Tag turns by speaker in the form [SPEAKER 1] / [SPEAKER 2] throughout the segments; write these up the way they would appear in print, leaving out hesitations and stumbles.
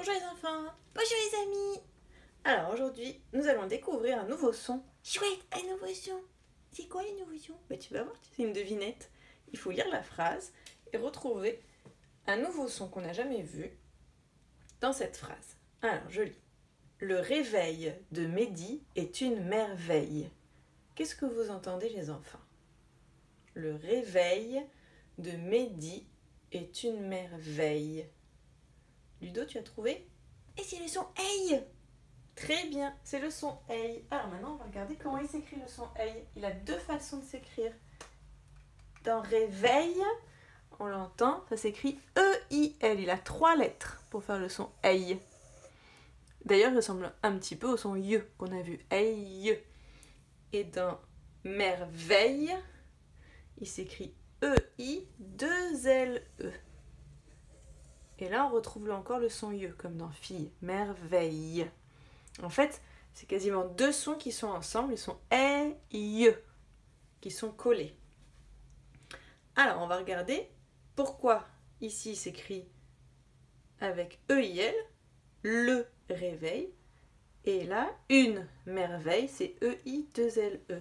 [SPEAKER 1] Bonjour les enfants, bonjour les amis. Alors aujourd'hui, nous allons découvrir un nouveau son. Chouette, un nouveau son. C'est quoi les nouveaux sons? Tu vas voir, c'est une devinette. Il faut lire la phrase et retrouver un nouveau son qu'on n'a jamais vu dans cette phrase. Alors je lis. Le réveil de Mehdi est une merveille. Qu'est-ce que vous entendez les enfants? Le réveil de Mehdi est une merveille. Ludo, tu as trouvé? Et c'est le son Hey! Très bien, c'est le son Hey. Alors maintenant, on va regarder comment il s'écrit le son Hey. Il a deux façons de s'écrire. Dans réveil, on l'entend, ça s'écrit E-I-L. Il a 3 lettres pour faire le son Hey. D'ailleurs, il ressemble un petit peu au son Y qu'on a vu. Hey. Et dans merveille, il s'écrit E-I-2-L-E. Et là, on retrouve encore le son Y, comme dans fille, merveille. En fait, c'est quasiment deux sons qui sont ensemble, ils sont et Y, qui sont collés. Alors, on va regarder pourquoi ici il s'écrit avec E-I-L, le réveil, et là, une merveille, c'est E-I-2-L-E.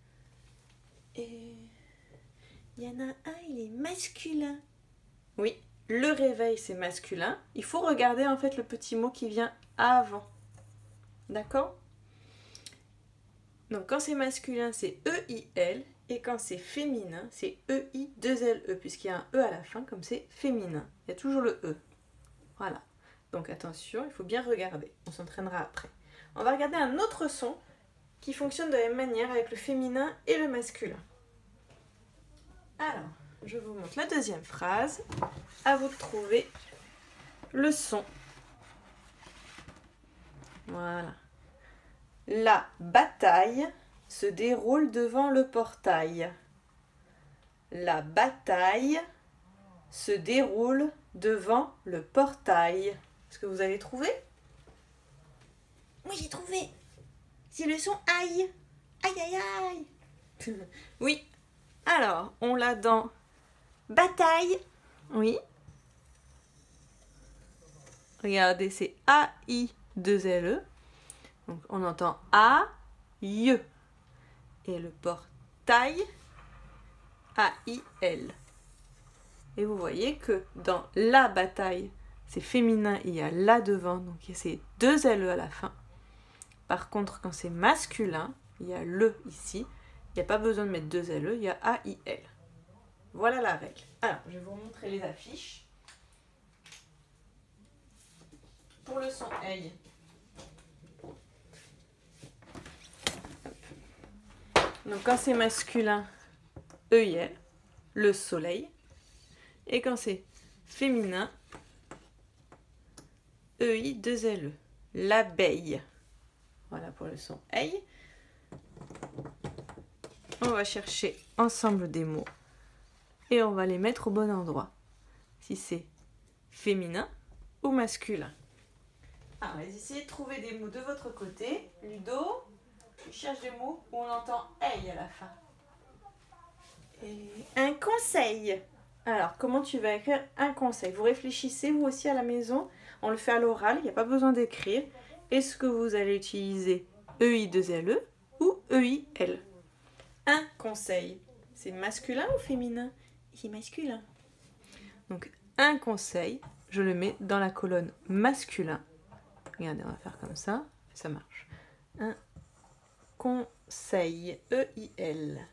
[SPEAKER 1] Et il y en a un, il est masculin. Oui. Le réveil, c'est masculin. Il faut regarder en fait le petit mot qui vient avant. D'accord? Donc quand c'est masculin, c'est E-I-L. Et quand c'est féminin, c'est E-I-2-L-E. Puisqu'il y a un E à la fin, comme c'est féminin. Il y a toujours le E. Voilà. Donc attention, il faut bien regarder. On s'entraînera après. On va regarder un autre son qui fonctionne de la même manière avec le féminin et le masculin. Alors, je vous montre la deuxième phrase. À vous de trouver le son. Voilà. La bataille se déroule devant le portail. La bataille se déroule devant le portail. Est-ce que vous avez trouvé?
[SPEAKER 2] Oui, j'ai trouvé. C'est le son aïe. Aïe, aïe, aïe.
[SPEAKER 1] Oui. Alors, on l'a dans
[SPEAKER 2] bataille.
[SPEAKER 1] Oui. Regardez, c'est A-I-2-L-E. Donc, on entend A-I-E. Et le portail, A-I-L. Et vous voyez que dans la bataille, c'est féminin, il y a la devant, donc c'est 2 L-E à la fin. Par contre, quand c'est masculin, il y a le ici. Il n'y a pas besoin de mettre 2 L-E, il y a A-I-L. Voilà la règle. Alors, je vais vous montrer les affiches. Pour le son Hey. Donc quand c'est masculin, E-I-L, le soleil. Et quand c'est féminin, E-I-2-L-E, l'abeille. Voilà pour le son Hey. On va chercher ensemble des mots et on va les mettre au bon endroit. Si c'est féminin ou masculin. Alors, essayez de trouver des mots de votre côté. Ludo, tu cherches des mots où on entend Hey à la fin. Et un conseil. Alors, comment tu vas écrire un conseil? Vous réfléchissez, vous aussi, à la maison. On le fait à l'oral, il n'y a pas besoin d'écrire. Est-ce que vous allez utiliser E-I-2-L-E ou E-I-L? Un conseil. C'est masculin ou féminin?
[SPEAKER 2] C'est masculin.
[SPEAKER 1] Donc, un conseil, je le mets dans la colonne masculin. Regardez, on va faire comme ça. Ça marche. Un conseil. E-I-L.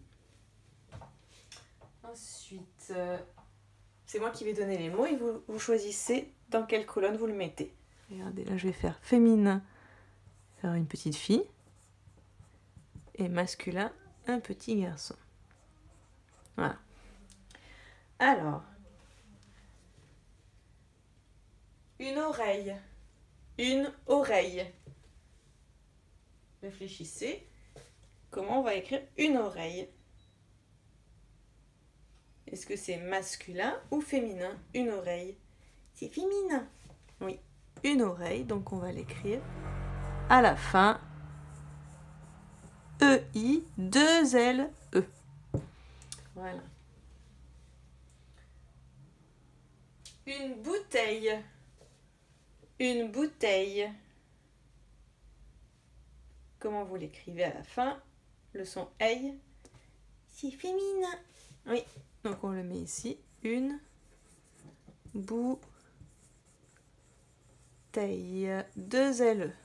[SPEAKER 1] Ensuite, c'est moi qui vais donner les mots et vous choisissez dans quelle colonne vous le mettez. Regardez, là je vais faire féminin, faire une petite fille. Et masculin, un petit garçon. Voilà. Alors, une oreille. Une oreille. Réfléchissez. Comment on va écrire une oreille? Est-ce que c'est masculin ou féminin? Une oreille.
[SPEAKER 2] C'est féminin.
[SPEAKER 1] Oui, une oreille. Donc on va l'écrire à la fin. E-I-2-L-E. Voilà. Une bouteille. Une bouteille. Comment vous l'écrivez à la fin? Le son ei.
[SPEAKER 2] C'est féminin.
[SPEAKER 1] Oui, donc on le met ici. Une bouteille. 2 L.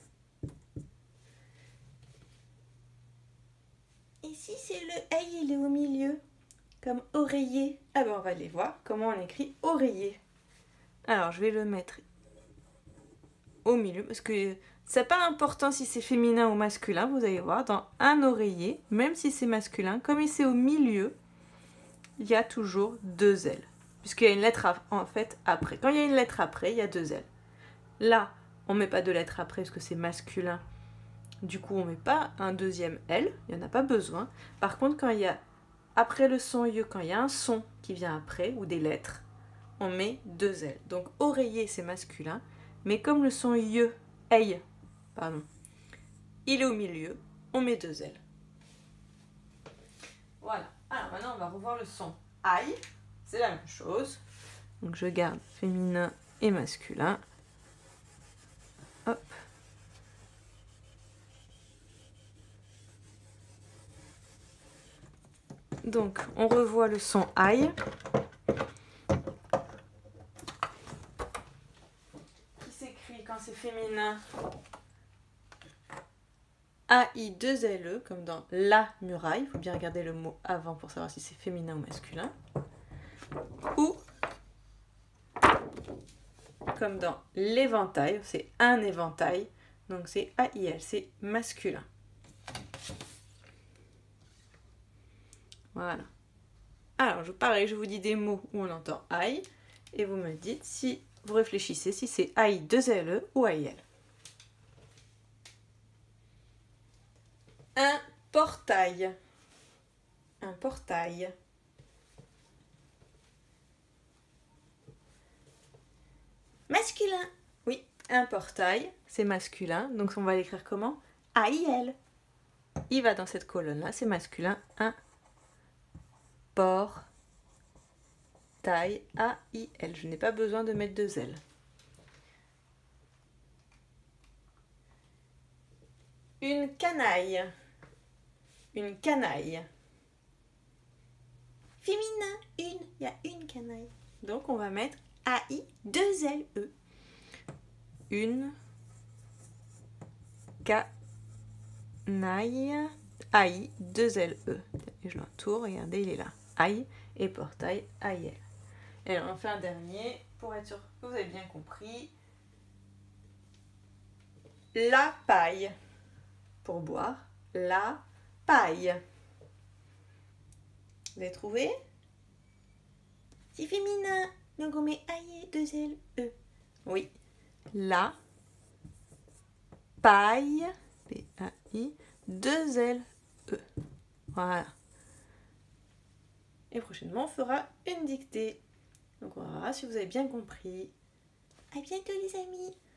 [SPEAKER 2] Et si c'est le aïe, il est au milieu, comme oreiller.
[SPEAKER 1] Ah ben on va aller voir comment on écrit oreiller. Alors je vais le mettre au milieu parce que c'est pas important si c'est féminin ou masculin. Vous allez voir dans un oreiller, même si c'est masculin, comme il c'est au milieu, il y a toujours 2 L. Puisqu'il y a une lettre en fait après. Quand il y a une lettre après, il y a 2 L. Là, on ne met pas de lettre après parce que c'est masculin. Du coup, on ne met pas un deuxième L. Il n'y en a pas besoin. Par contre, quand il y a après le son ye, quand il y a un son qui vient après, ou des lettres, on met 2 L. Donc oreiller, c'est masculin. Mais comme le son ye, ei, pardon, il est au milieu, on met 2 L. Voilà. Alors maintenant, on va revoir le son aïe. C'est la même chose. Donc je garde féminin et masculin. Hop. Donc on revoit le son aïe. Qui s'écrit quand c'est féminin AI2LE, comme dans la muraille. Il faut bien regarder le mot avant pour savoir si c'est féminin ou masculin. Ou comme dans l'éventail, c'est un éventail. Donc c'est AIL, c'est masculin. Voilà. Alors, pareil, je vous dis des mots où on entend aïe. Et vous me dites si vous réfléchissez si c'est AI2LE ou AIL. Un portail. Un portail.
[SPEAKER 2] Masculin.
[SPEAKER 1] Oui, un portail, c'est masculin. Donc on va l'écrire comment?
[SPEAKER 2] AIL.
[SPEAKER 1] Il va dans cette colonne-là, c'est masculin. Un portail, AIL. Je n'ai pas besoin de mettre 2 L. Une canaille. Une canaille.
[SPEAKER 2] Féminin. Une. Il y a une canaille.
[SPEAKER 1] Donc on va mettre
[SPEAKER 2] AI2LE.
[SPEAKER 1] une canaille. AI, 2 LE. Et je l'entoure, regardez, il est là. AI et portail AIL. Et alors on fait un dernier pour être sûr que vous avez bien compris. La paille. Pour boire, la paille. Vous avez trouvé?
[SPEAKER 2] C'est féminin. Donc on met AI2LE.
[SPEAKER 1] Oui. La paille. P-A-I. 2 L-E. Voilà. Et prochainement, on fera une dictée. Donc on verra si vous avez bien compris.
[SPEAKER 2] À bientôt les amis.